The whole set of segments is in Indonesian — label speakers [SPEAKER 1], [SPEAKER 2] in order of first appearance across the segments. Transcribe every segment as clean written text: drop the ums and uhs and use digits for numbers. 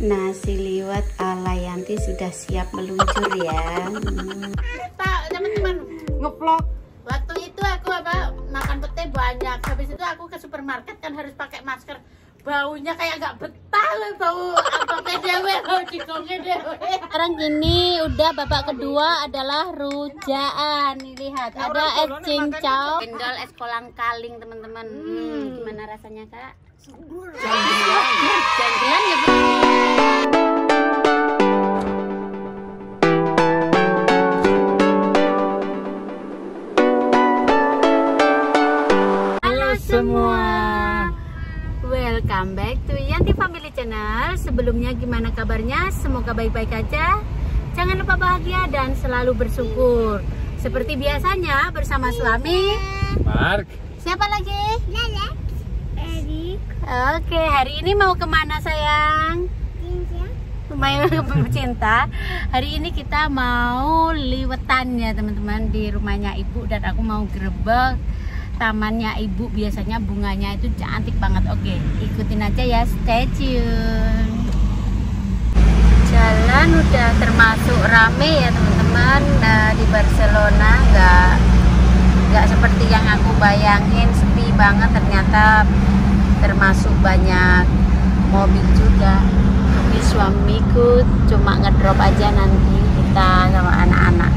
[SPEAKER 1] Nasi liwet ala Yanti sudah siap meluncur ya.
[SPEAKER 2] Teman-teman ngevlog. Waktu itu aku makan pete banyak. Habis itu aku ke supermarket kan harus pakai masker. Baunya kayak nggak betah, bau dewe, bau cikongnya dewe. Sekarang gini udah babak kedua adalah rujaan. Lihat ada es cincau, cendol, es kolang kaling teman-teman. Gimana rasanya kak? Jangan ya bu. Halo semua. Welcome back to Yanti Family Channel. Sebelumnya gimana kabarnya? Semoga baik-baik aja. Jangan lupa bahagia dan selalu bersyukur. Seperti biasanya bersama suami
[SPEAKER 3] Mark.
[SPEAKER 2] Siapa lagi? Lala. Erik. Oke, hari ini mau kemana sayang? Mau ke Cinta. Hari ini kita mau liwetan ya teman-teman di rumahnya ibu, dan aku mau grebek tamannya ibu. Biasanya bunganya itu cantik banget. Oke, ikutin aja ya, stay tune. Jalan udah termasuk rame ya teman-teman. Di Barcelona nggak seperti yang aku bayangin, sepi banget. Ternyata termasuk banyak mobil juga. Ini suamiku cuma ngedrop aja, nanti kita sama anak-anak.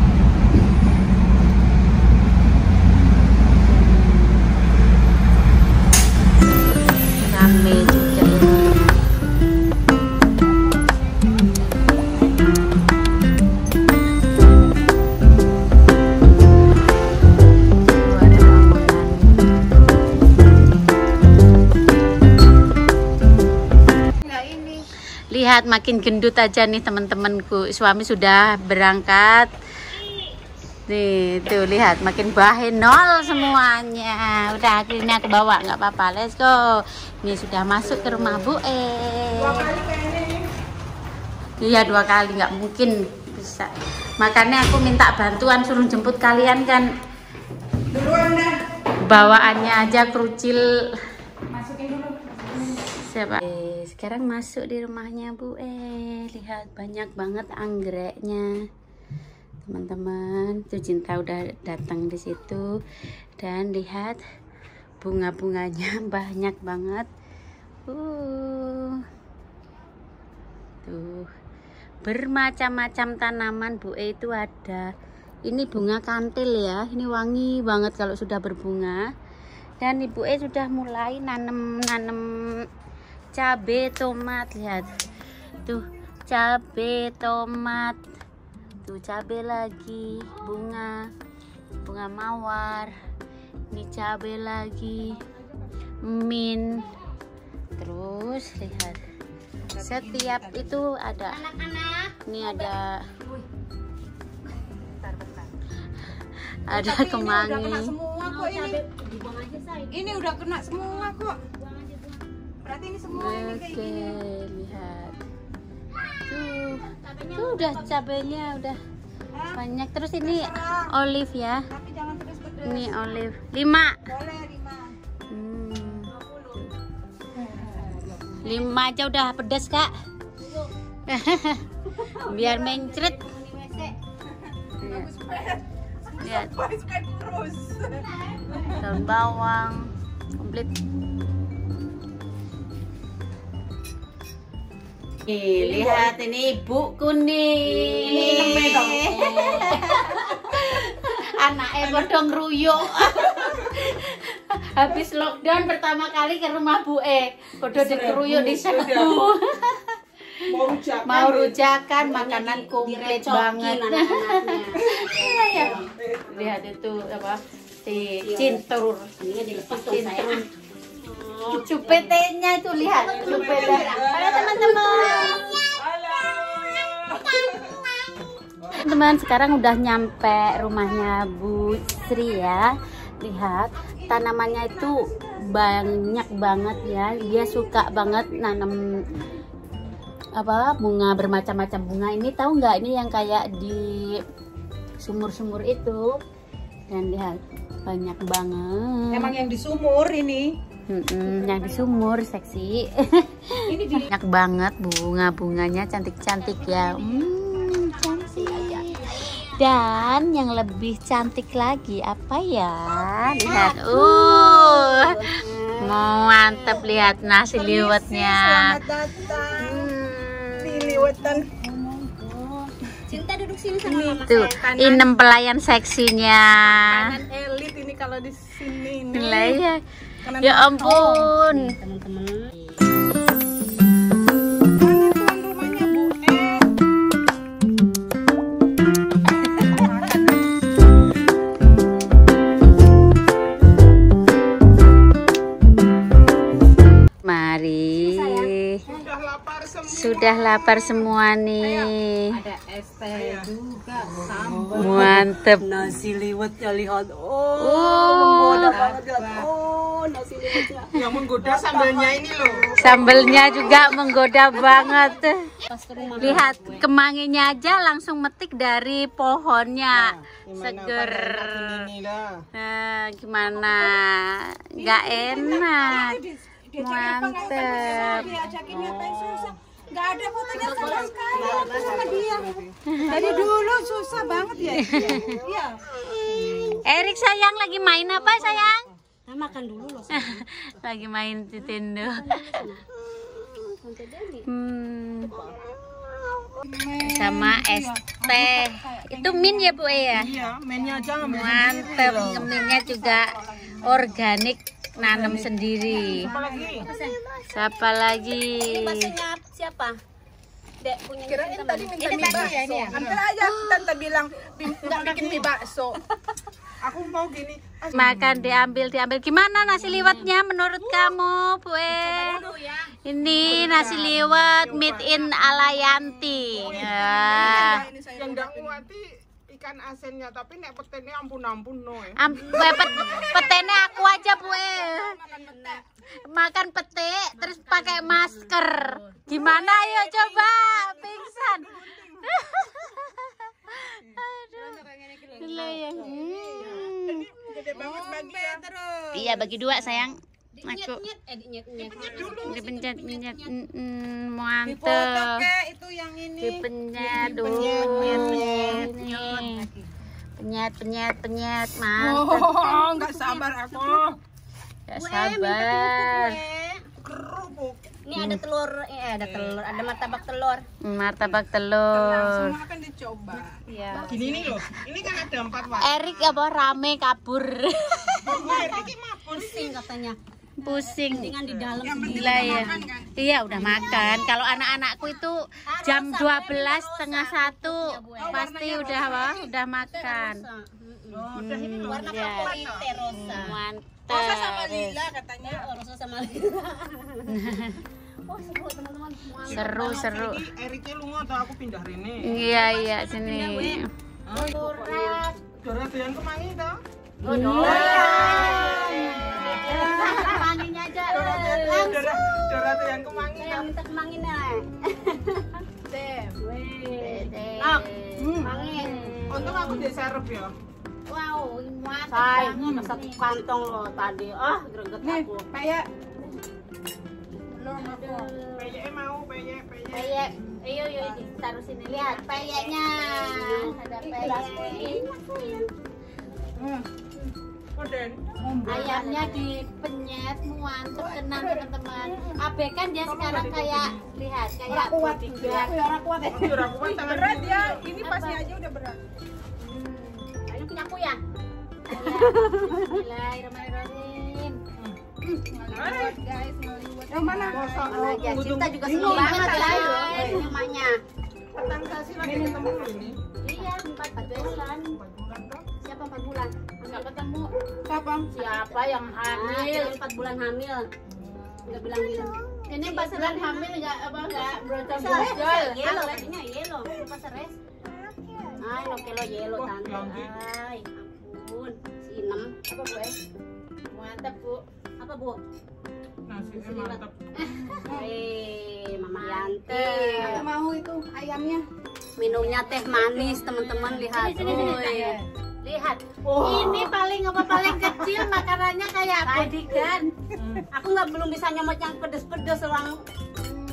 [SPEAKER 2] Rame juga ini. Lihat makin gendut aja nih teman-temanku. Suami sudah berangkat. Nih, tuh lihat makin bahenol semuanya. Udah akhirnya aku bawa, nggak apa-apa. Let's go. Ini sudah masuk ke rumah Bu E.
[SPEAKER 4] 2 kali kayaknya ini.
[SPEAKER 2] Iya 2 kali, nggak mungkin bisa. Makanya aku minta bantuan suruh jemput kalian kan.
[SPEAKER 4] Duluan dah.
[SPEAKER 2] Bawaannya aja kerucil.
[SPEAKER 4] Masukin dulu.
[SPEAKER 2] Siapa? Sekarang masuk di rumahnya Bu E. Lihat banyak banget anggreknya. Teman-teman, tuh Cinta udah datang di situ, dan lihat bunga-bunganya banyak banget. Tuh bermacam-macam tanaman Bu E itu ada. Ini bunga kantil ya, ini wangi banget kalau sudah berbunga. Dan Ibu E sudah mulai nanam cabe tomat. Lihat tuh cabe tomat. Tuh cabai lagi, bunga mawar. Ini cabai lagi, mint. Terus lihat, setiap itu ada. Ini ada kemangi.
[SPEAKER 4] Semua kok ini. Ini udah kena semua kok. Berarti ini semua ini kayak gini.
[SPEAKER 2] Lihat. Tuh udah cabenya udah banyak. Terus ini olive ya.
[SPEAKER 4] Tapi jangan pedes-pedes.
[SPEAKER 2] Ini olive 5.
[SPEAKER 4] Boleh 5.
[SPEAKER 2] 5 aja udah pedas kak. Biar mencret. Lihat
[SPEAKER 4] Terus.
[SPEAKER 2] daun bawang komplit. Lihat ini ibuku nih. Anaknya bodong ruyuk. Habis lockdown pertama kali ke rumah Bu E. Bodoh dikeruyuk di sana. Mau rujakan makanan komplit banget. Lihat itu apa? Cintur. Cupetenya itu lihat. Halo teman-teman. Teman-teman, sekarang udah nyampe rumahnya Bu Sri ya. Lihat tanamannya itu banyak banget ya. Dia suka banget nanam bunga, bermacam-macam bunga. Ini tahu nggak, ini yang kayak di sumur-sumur itu. Dan lihat banyak banget.
[SPEAKER 4] Emang yang di sumur ini.
[SPEAKER 2] Yang di sumur seksi.
[SPEAKER 1] Banyak banget bunga-bunganya, cantik-cantik ya. Cantik. Dan yang lebih cantik lagi apa ya? Lihat, mantap, lihat nasi liwetnya.
[SPEAKER 4] Selamat datang di liwetan. Cinta duduk sini sama mama.
[SPEAKER 1] Tuh, inem pelayan seksinya.
[SPEAKER 4] Kanan elit ini kalau di sini.
[SPEAKER 1] Lah ya. Ya ampun.
[SPEAKER 4] Teman-teman. Mana tuan rumahnya, Bu?
[SPEAKER 1] Mari. Sudah lapar semua nih.
[SPEAKER 4] Ada es teh juga, sambal.
[SPEAKER 1] Mantep.
[SPEAKER 4] Nasi liwetnya lihat.
[SPEAKER 1] Menggoda
[SPEAKER 4] banget lihat. Nasi liwetnya.
[SPEAKER 3] Yang menggoda sambelnya ini loh.
[SPEAKER 1] Sambelnya juga menggoda banget. Lihat kemanginya aja langsung metik dari pohonnya. Seger. Nah, gimana? Gak enak. Mantep.
[SPEAKER 4] Diajakin ngapain susah. Gak ada fotonya sama sekali waktu sama dia. Dari dulu susah banget ya. Iya.
[SPEAKER 1] Erik sayang lagi main apa sayang?
[SPEAKER 4] Makan dulu loh.
[SPEAKER 1] Lagi main Nintendo. Sama es teh. Itu min ya Bu ya?
[SPEAKER 3] Iya, mainnya aja ngambil
[SPEAKER 1] Mantep. Minnya juga organik, nanam sendiri. Siapa lagi?
[SPEAKER 4] Siapa? Dek punya
[SPEAKER 3] Kirain tadi minta mie bakso.
[SPEAKER 4] Ambil aja tante bilang nggak bikin mie bakso.
[SPEAKER 3] Aku mau gini.
[SPEAKER 1] Makan diambil. Gimana nasi liwetnya menurut kamu, Bu? Ini nasi liwet made in Alayanti. Ya.
[SPEAKER 3] Yang ndak kuati ikan asinnya, tapi nek petene ampun-ampun no.
[SPEAKER 1] Petene aku aja, Bu. Makan pete terus pakai masker. Gimana ayo coba? Pingsan.
[SPEAKER 3] Gede banget bagi ya.
[SPEAKER 1] Iya, bagi dua sayang. Aku dipencet. Mantep.
[SPEAKER 4] Itu yang ini.
[SPEAKER 1] Dipencet penyet. Mantep.
[SPEAKER 3] Oh, nggak sabar aku.
[SPEAKER 1] Gak sabar.
[SPEAKER 3] Kerupuk.
[SPEAKER 4] Ini ada telur, ada martabak telur.
[SPEAKER 1] Martabak telur.
[SPEAKER 3] Semua akan dicoba.
[SPEAKER 1] Iya.
[SPEAKER 3] Gini nih loh. Ini kan ada 4 warna.
[SPEAKER 1] Erik apa rame kabur.
[SPEAKER 4] Pusing katanya.
[SPEAKER 1] Pusing.
[SPEAKER 4] Dengan di dalam
[SPEAKER 1] Gila ya. Iya udah makan. Kalau anak-anakku itu jam 12:30 pasti udah makan.
[SPEAKER 4] warna
[SPEAKER 1] Iya.
[SPEAKER 4] putih rosa.
[SPEAKER 1] Mantap.
[SPEAKER 3] Rosa sama lila katanya.
[SPEAKER 4] Rosa sama lila. Oh seru teman-teman.
[SPEAKER 1] Seru.
[SPEAKER 3] Eriknya lunga atau aku pindah rene.
[SPEAKER 1] Iya sini.
[SPEAKER 3] Dora doyan kemangi toh?
[SPEAKER 4] Kemanginya aja.
[SPEAKER 3] Dora doyan kemangi.
[SPEAKER 4] Minta kemanginya. Mangin.
[SPEAKER 3] Untung aku diserep ya.
[SPEAKER 4] Wow, mantap. Satu kantong loh tadi. Greget aku.
[SPEAKER 3] Peyek. Peyek mau, peyek.
[SPEAKER 4] Peyek. Ayo taruh sini lihat peyeknya. Ada peyek. Ayamnya dipenyet, mantep tenang teman-teman. Abe kan dia sekarang kayak lihat kayak
[SPEAKER 3] kuat berat ya. Ini pasnya aja udah berat.
[SPEAKER 4] Ini punya aku ya. Bismillahirrahmanirrahim. Guys,
[SPEAKER 3] Yang mana?
[SPEAKER 4] aja. Cinta juga seneng banget guys. Ini emaknya.
[SPEAKER 3] Petang kasih lagi ketemu ini.
[SPEAKER 4] Iya, 4 bulan. Siapa 4 bulan? Enggak ketemu. Siapa yang hamil? 4 bulan hamil. Enggak bilang-bilang. Ini pas bulan hamil enggak brocol-brocol. Yellow, ini yellow. Pas res. Ay, no kilo yellow tante. Ay, ampun. Si Inem. Apa, Bu? Mantap, Bu. Apa, Bu?
[SPEAKER 3] Nasinya mantap.
[SPEAKER 4] Mama Yanti.
[SPEAKER 2] Aku mau itu ayamnya.
[SPEAKER 4] Minumnya teh manis, teman-teman lihat. Lihat.
[SPEAKER 2] Ini paling kecil makanannya kayak bodyguard.
[SPEAKER 4] Aku belum bisa nyomot yang pedes-pedes orang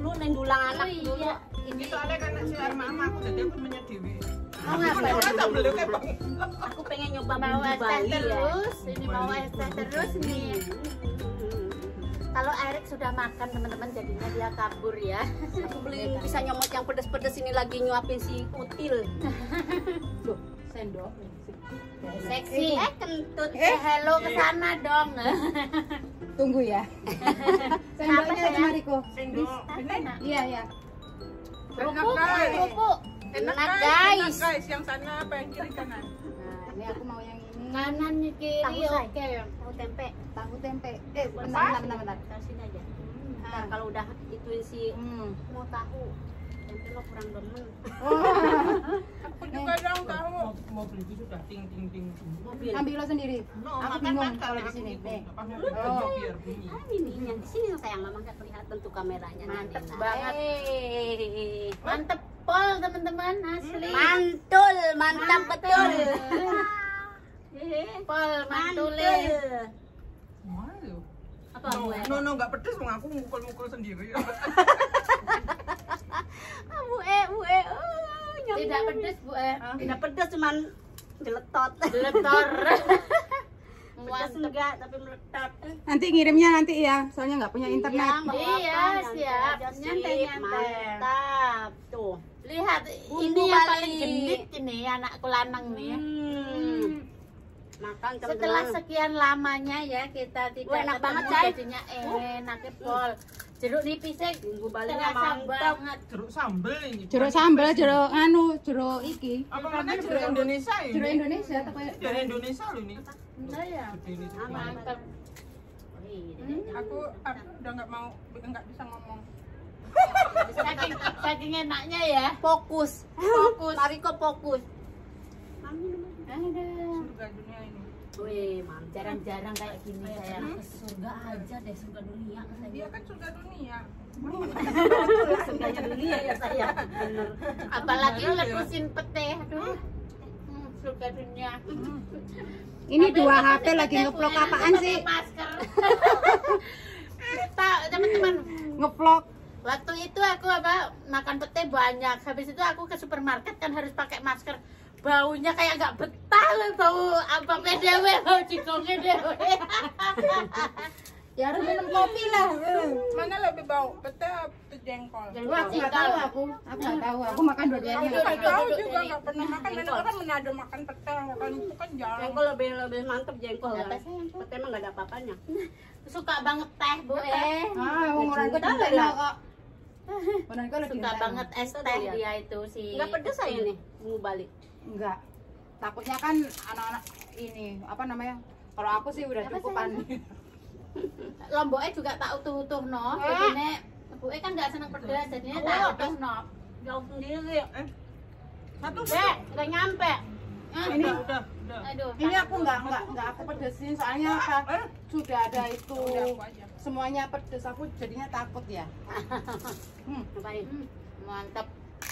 [SPEAKER 4] dulu neng dulang anak dulu.
[SPEAKER 3] Ini soalnya kan si mama aku jadi aku punya dewi.
[SPEAKER 2] Mau ngapain?
[SPEAKER 4] Aku pengen nyoba
[SPEAKER 2] Mau
[SPEAKER 4] bumbu
[SPEAKER 2] es teh
[SPEAKER 4] Bali ya.
[SPEAKER 2] terus, ini mau es teh terus nih. Kalau Erik sudah makan teman-teman jadinya dia kabur ya.
[SPEAKER 4] Aku beli bisa nyomot yang pedes-pedes ini lagi nyuapin si Util. Tuh, sendok.
[SPEAKER 2] Seksi.
[SPEAKER 4] Kentut.
[SPEAKER 2] Hello ke sana dong.
[SPEAKER 5] Tunggu ya. Sendoknya
[SPEAKER 2] sayang?
[SPEAKER 5] Mariko.
[SPEAKER 3] Sendok.
[SPEAKER 5] Iya, iya.
[SPEAKER 2] Kerupuk,
[SPEAKER 3] guys.
[SPEAKER 2] kerupuk.
[SPEAKER 3] Enak
[SPEAKER 2] guys.
[SPEAKER 3] guys, yang sana apa yang kiri kanan?
[SPEAKER 5] Nah, ini aku mau yang ini.
[SPEAKER 2] Kanan nih kiri,
[SPEAKER 4] Tahu, say.
[SPEAKER 2] oke.
[SPEAKER 4] Tahu tempe.
[SPEAKER 5] Tahu tempe. Bentar.
[SPEAKER 4] Kasih aja. Ntar kalau udah ituin si mau tahu. Tempe lo kurang demen.
[SPEAKER 3] Aku juga dong tahu. Mau beli itu sudah ting ting ting.
[SPEAKER 4] Mobil.
[SPEAKER 5] Ambil lo sendiri. Aku bingung kalau di sini. Nih.
[SPEAKER 3] Oh, biar bunyi.
[SPEAKER 4] Ah, ini yang di sini sayang mama nggak kelihatan tuh kameranya.
[SPEAKER 2] Mantep
[SPEAKER 4] Nina.
[SPEAKER 2] banget.
[SPEAKER 4] Hey.
[SPEAKER 2] Mantep pol teman-teman asli.
[SPEAKER 4] Mantul, mantap betul.
[SPEAKER 2] Pol mantule.
[SPEAKER 3] Malu.
[SPEAKER 4] Apa gue?
[SPEAKER 3] No, nggak pedes, aku mukul-mukul sendiri.
[SPEAKER 4] Bu.
[SPEAKER 2] Tidak pedes Bu
[SPEAKER 4] Tidak pedas cuman geletot.
[SPEAKER 2] Geletor.
[SPEAKER 4] Pedas enggak tapi meletot.
[SPEAKER 5] Nanti ngirimnya nanti ya, soalnya nggak punya internet.
[SPEAKER 2] Iya, siap. Nyantai-nyantai.
[SPEAKER 4] Mantap. Tuh.
[SPEAKER 2] Lihat
[SPEAKER 4] Bumbu
[SPEAKER 2] ini yang
[SPEAKER 4] Bali.
[SPEAKER 2] paling genit ini anakku lanang nih.
[SPEAKER 4] Makan
[SPEAKER 2] Setelah sekian lamanya ya kita tidak
[SPEAKER 4] Wah, enak
[SPEAKER 2] ketemu,
[SPEAKER 4] banget, Chay.
[SPEAKER 2] jadinya enak pol. Jeruk nipisnya
[SPEAKER 4] bumbu Balinya
[SPEAKER 2] terasa
[SPEAKER 4] mantap.
[SPEAKER 2] banget.
[SPEAKER 3] Jeruk sambel ini.
[SPEAKER 5] Jeruk sambal, jeruk jeruk iki.
[SPEAKER 3] Apa mana jeruk Indonesia ini?
[SPEAKER 5] Jeruk Indonesia atau kayak
[SPEAKER 3] Dari Indonesia loh ini.
[SPEAKER 2] Enggak ya?
[SPEAKER 3] Gede ini.
[SPEAKER 2] Mantap.
[SPEAKER 3] Aku udah nggak bisa ngomong.
[SPEAKER 2] Saking enaknya ya.
[SPEAKER 4] Fokus.
[SPEAKER 2] Fokus.
[SPEAKER 4] Mariko fokus.
[SPEAKER 2] Ada.
[SPEAKER 3] Surga dunia ini.
[SPEAKER 4] Wih, mantap.
[SPEAKER 2] Jarang-jarang kayak gini saya.
[SPEAKER 4] Surga aja deh, surga dunia.
[SPEAKER 3] Dia kan surga dunia.
[SPEAKER 4] Surga dunia ya saya. Bener.
[SPEAKER 2] Apalagi letusin pete. Aduh. Surga dunia.
[SPEAKER 5] ini dua HP lagi ngevlog apaan sih?
[SPEAKER 2] Masker. Tak, teman-teman.
[SPEAKER 5] Ngevlog.
[SPEAKER 2] Waktu itu aku makan pete banyak. Habis itu aku ke supermarket kan harus pakai masker. Baunya kayak nggak betah loh, bau apa PDW, bau cikongnya dewe.
[SPEAKER 5] Ya harus minum kopi lah.
[SPEAKER 3] Mana lebih bau? Pete atau jengkol?
[SPEAKER 5] Wah, aku nggak tahu aku. Aku nggak tahu. Aku makan dua-duanya.
[SPEAKER 3] Nggak tahu juga, nggak pernah makan. Mana orang Manado makan pete, makan itu kan jarang.
[SPEAKER 4] Jengkol lebih mantep jengkol.
[SPEAKER 2] Apa
[SPEAKER 4] Kan?
[SPEAKER 2] sih yang
[SPEAKER 4] Pete emang nggak ada apa-apanya.
[SPEAKER 2] Suka banget teh Bu
[SPEAKER 5] Ah, orang gue
[SPEAKER 4] Cinta
[SPEAKER 5] cinta
[SPEAKER 4] ya?
[SPEAKER 5] kok. Orang gue
[SPEAKER 2] Suka banget es teh
[SPEAKER 4] ya?
[SPEAKER 2] dia itu sih.
[SPEAKER 4] Nggak pedes saya nih, bumbu Bali.
[SPEAKER 5] Enggak. Takutnya kan anak-anak ini apa namanya? Kalau aku sih udah cukupan.
[SPEAKER 2] Lomboknya juga tak utuh-utuh no. Jadinya Bu kan nggak seneng pedas, jadinya tak utuh no.
[SPEAKER 4] Jauh sendiri.
[SPEAKER 3] Satu
[SPEAKER 2] Nggak nyampe.
[SPEAKER 5] Ini
[SPEAKER 3] udah.
[SPEAKER 2] Aduh.
[SPEAKER 5] ini aku nggak aku pedesin soalnya apa? Sudah ada itu semuanya pedes aku jadinya takut ya.
[SPEAKER 4] Ngapain?
[SPEAKER 2] Mantap.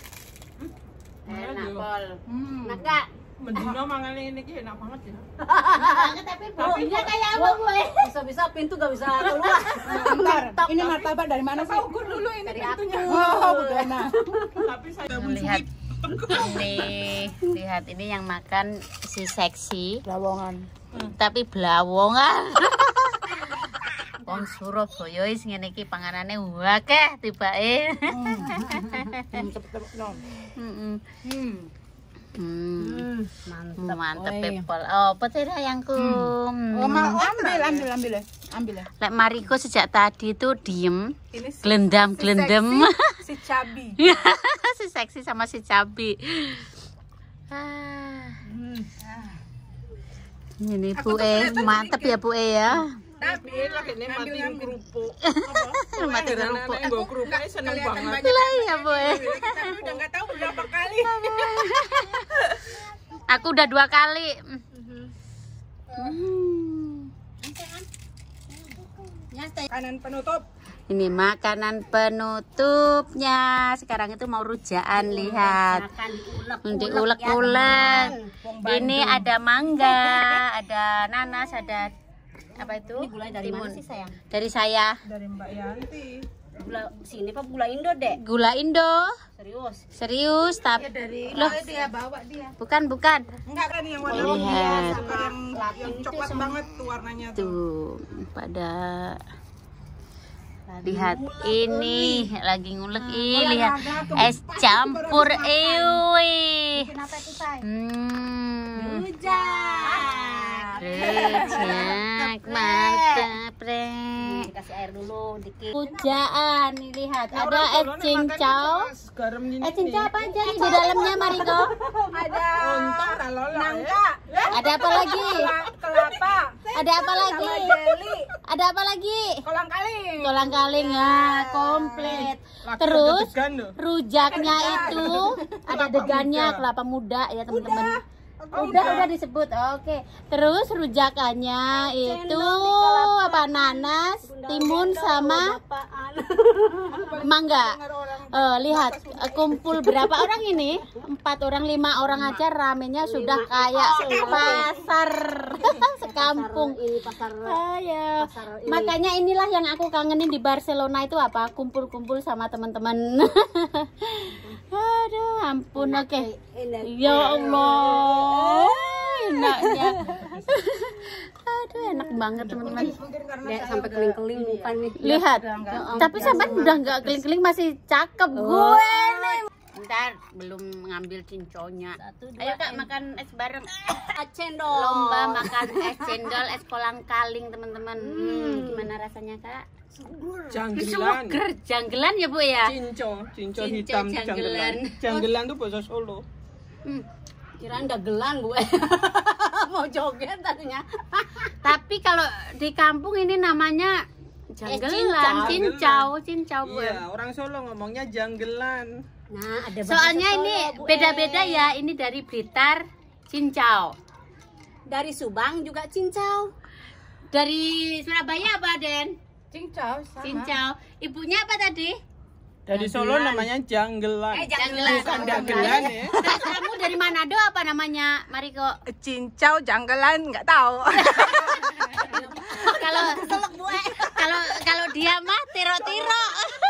[SPEAKER 2] Enak pol.
[SPEAKER 4] Enak nggak?
[SPEAKER 3] Mendino mangan ini ki enak banget ya.
[SPEAKER 2] Tapi baunya kayak apa Bu?
[SPEAKER 4] Bisa-bisa pintu nggak bisa keluar.
[SPEAKER 5] Bentar, ini martabak dari mana sih?
[SPEAKER 3] Ukur dulu ini
[SPEAKER 4] Dari
[SPEAKER 3] pintunya.
[SPEAKER 5] Oh, budana.
[SPEAKER 3] Tapi saya
[SPEAKER 1] Lihat lihat ini yang makan si seksi
[SPEAKER 5] Lawongan.
[SPEAKER 1] tapi blawongan. Wong Surabaya wis ngene iki panganane akeh tibake. Mantep pepol. Oh, pete sayangku.
[SPEAKER 5] Ambil ya.
[SPEAKER 1] Lek Mariko sejak tadi tuh diem, glendam-glendem.
[SPEAKER 3] si cabi.
[SPEAKER 1] Si seksi sama si cabi. Ini Bu mantep ya Bu ya.
[SPEAKER 3] Tapi lagi ini mati kerupuk.
[SPEAKER 1] Mati kerupuk.
[SPEAKER 3] Gue kerupuknya seneng banget.
[SPEAKER 1] Lah ya Bu.
[SPEAKER 3] Tapi udah nggak tahu berapa kali.
[SPEAKER 1] Aku udah 2 kali.
[SPEAKER 3] Kanan penutup.
[SPEAKER 1] Ini makanan penutupnya. Sekarang itu mau rujaan, lihat. Diulek-ulek. Ini ada mangga, ada nanas, ada apa itu?
[SPEAKER 4] Ini gulai dari mana sih sayang?
[SPEAKER 1] Dari saya.
[SPEAKER 3] Dari Mbak Yanti.
[SPEAKER 4] Gula sini apa gula Indo, Dek?
[SPEAKER 1] Gula Indo.
[SPEAKER 4] Serius.
[SPEAKER 1] Serius, tapi
[SPEAKER 5] Dari
[SPEAKER 1] loh,
[SPEAKER 5] dia bawa dia.
[SPEAKER 1] bukan.
[SPEAKER 3] Enggak kan yang warna
[SPEAKER 1] Lihat.
[SPEAKER 3] yang coklat banget tuh warnanya tuh.
[SPEAKER 1] Tuh, pada lihat ini lagi ngulek lihat es campur ewe.
[SPEAKER 5] Kenapa itu, Tay?
[SPEAKER 1] Rujak mantap, Re.
[SPEAKER 4] Kasih air dulu dikit.
[SPEAKER 1] Pujaan nih, lihat ada es cincau. Es cincau apa aja nih di dalamnya, Mariko?
[SPEAKER 3] Ada untung kalau nangka.
[SPEAKER 1] Ada apa lagi?
[SPEAKER 3] Kelapa.
[SPEAKER 1] Ada apa lagi?
[SPEAKER 3] Jeli.
[SPEAKER 1] Ada apa lagi?
[SPEAKER 3] Kolang-kaling.
[SPEAKER 1] Kolang-kaling ya, komplit. Terus rujaknya itu ada degannya, kelapa muda ya teman-teman. Udah disebut. Oke. Terus rujakannya itu apa? Nanas, timun sama mangga. Lihat kumpul berapa orang ini? 4 orang, 5 orang aja ramenya sudah kayak pasar sekampung.
[SPEAKER 4] Ini pasar.
[SPEAKER 1] Ayo. Makanya inilah yang aku kangenin di Barcelona itu apa? Kumpul-kumpul sama teman-teman. Aduh, ampun. Oke. Ya Allah, enaknya. Aduh, enak banget teman-teman.
[SPEAKER 4] Dek sampai keling-keling muka nih.
[SPEAKER 1] Lihat, tapi sampai udah nggak keling-keling masih cakep gue nih. Bentar, belum ngambil cincaunya. Ayo Kak, makan es bareng.
[SPEAKER 4] Cendol.
[SPEAKER 1] Lomba makan es cendol, es kolang-kaling teman-teman. Gimana rasanya Kak?
[SPEAKER 3] Janggelan.
[SPEAKER 1] Suger, janggelan ya Bu ya?
[SPEAKER 3] Cinco
[SPEAKER 1] Cinco,
[SPEAKER 3] hitam
[SPEAKER 1] janggelan.
[SPEAKER 3] janggelan. Janggelan tuh bahasa Solo.
[SPEAKER 4] Kirain dagelan gue. Mau joget tadinya.
[SPEAKER 1] Tapi kalau di kampung ini namanya janggelan, cincau Bu.
[SPEAKER 3] Iya, orang Solo ngomongnya janggelan.
[SPEAKER 4] Nah, ada
[SPEAKER 1] Soalnya
[SPEAKER 4] bahasa
[SPEAKER 1] ini
[SPEAKER 4] Solo, Bu.
[SPEAKER 1] beda-beda ya. Ini dari Blitar, cincau.
[SPEAKER 4] Dari Subang juga cincau.
[SPEAKER 1] Dari Surabaya apa Den?
[SPEAKER 5] Cincau sama.
[SPEAKER 1] Cincau. Ibunya apa tadi?
[SPEAKER 3] Dari Solo namanya janggelan.
[SPEAKER 1] Janggelan.
[SPEAKER 3] Bukan dagelan ya.
[SPEAKER 1] Kamu dari Manado apa namanya, Mariko?
[SPEAKER 3] Cincau janggelan nggak tahu.
[SPEAKER 1] Kalau dia mah tiro-tiro.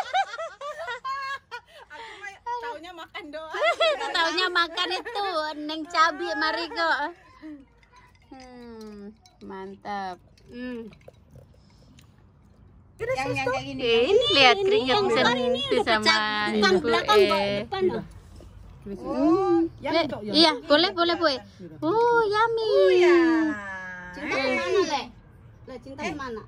[SPEAKER 3] Taunya makan doang.
[SPEAKER 1] Itu taunya makan itu neng cabi Mariko. Mantap.
[SPEAKER 5] Yang kayak gini.
[SPEAKER 1] Ini lihat keringet sendiri sama ibu. Iya, boleh Bu. Yummy.
[SPEAKER 4] Cinta mana, Le? Le, cinta mana?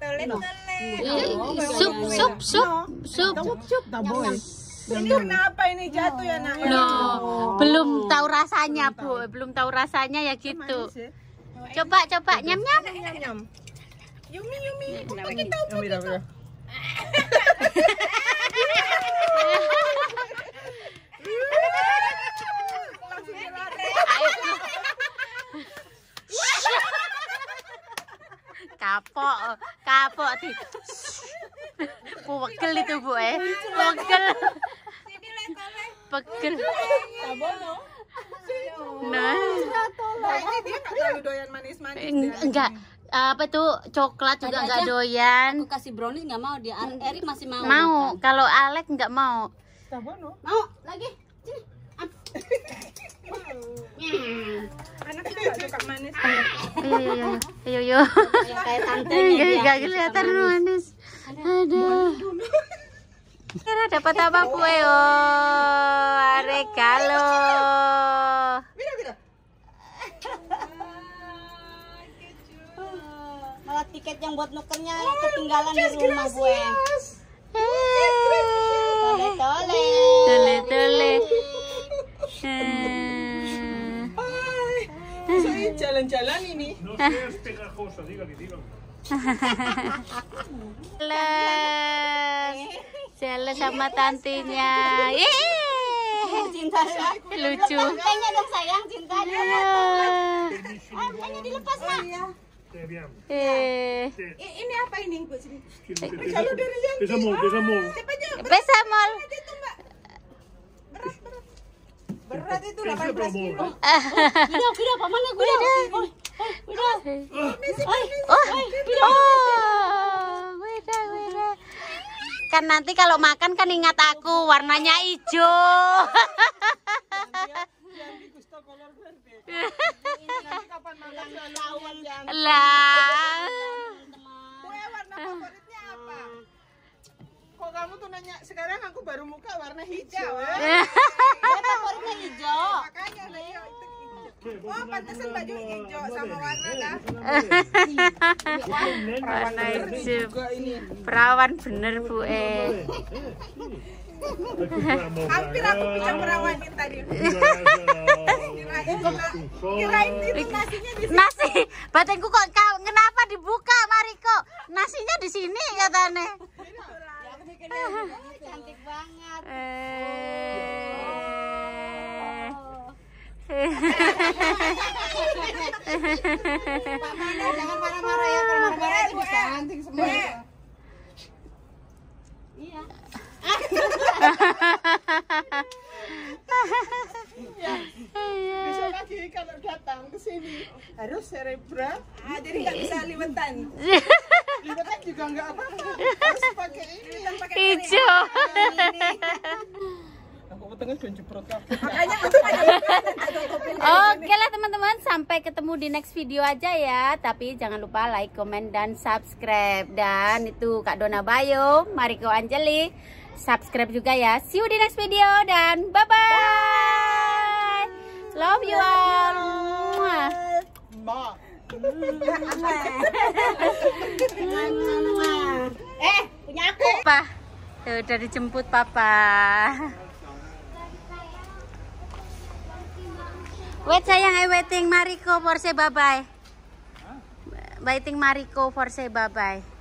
[SPEAKER 1] Sup.
[SPEAKER 3] Ini kenapa ini jatuh ya nak?
[SPEAKER 1] Loh, belum tahu rasanya Bu, belum tahu rasanya ya gitu. Coba nyam.
[SPEAKER 3] Nyam. Yumi. Kita kapok di pegel itu Bu pegel. Nah, ini dia nggak terlalu doyan manis-manis.
[SPEAKER 1] enggak apa tuh coklat juga nggak doyan.
[SPEAKER 4] Aku kasih brownies nggak mau dia. Erik masih mau.
[SPEAKER 1] Mau,
[SPEAKER 4] makan.
[SPEAKER 1] kalau Alek nggak mau.
[SPEAKER 4] Mau lagi.
[SPEAKER 3] Anak itu nggak suka manis.
[SPEAKER 1] Ayo.
[SPEAKER 4] Kayak tantenya dia.
[SPEAKER 1] Nggak kelihatan manis. Aduh. Kira dapat apa kue? Regalo.
[SPEAKER 4] Malah tiket yang buat nukernya ketinggalan di rumah gue.
[SPEAKER 1] Tole.
[SPEAKER 3] Saya jalan-jalan ini.
[SPEAKER 1] Jalan sama tantinya.
[SPEAKER 4] Cinta ya.
[SPEAKER 1] Lucu.
[SPEAKER 4] Tantenya dong sayang, cintanya. Tantenya dilepas nak.
[SPEAKER 5] Ini apa ini, Bu? Sini.
[SPEAKER 1] Besamol.
[SPEAKER 5] Berat itu 18 kilo.
[SPEAKER 4] Kuda, pamannya kuda.
[SPEAKER 1] Weda. Kan nanti kalau makan kan ingat aku, warnanya hijau.
[SPEAKER 3] Kapan makan lawan yang
[SPEAKER 1] Lah.
[SPEAKER 3] warna favoritnya apa? Kok kamu tuh nanya sekarang aku baru muka warna hijau.
[SPEAKER 4] Favoritnya hijau.
[SPEAKER 3] Makanya lah ya itu hijau. Oh, pantesan baju hijau sama warna dah.
[SPEAKER 1] Warna hijau. Perawan bener Bu
[SPEAKER 3] Hampir aku bisa merawanin tadi. Kirain itu nasinya di
[SPEAKER 1] Nasi, batinku kok kenapa dibuka Mariko? Nasinya di sini katanya.
[SPEAKER 4] Cantik banget. Pak Mano jangan marah-marah ya, kalau marah-marah itu bisa anting semua. Iya.
[SPEAKER 3] Besok lagi kalau datang ke sini harus cerebral, jadi nggak bisa liwetan. Liwetan juga nggak apa-apa, harus pakai ini. Liwetan pakai
[SPEAKER 1] Hijau.
[SPEAKER 3] Aku tengah jeprot kabeh.
[SPEAKER 1] Oke lah teman-teman, sampai ketemu di next video aja ya. Tapi jangan lupa like, comment, dan subscribe. Dan itu Kak Dona Bayo, Mariko Anjeli, subscribe juga ya. See you di next video dan bye-bye. Love you all.
[SPEAKER 3] Ma.
[SPEAKER 4] Punya aku.
[SPEAKER 1] Papa, tuh udah dijemput Papa. Wait sayang, I waiting Mariko for say bye-bye. Waiting Mariko for say bye-bye.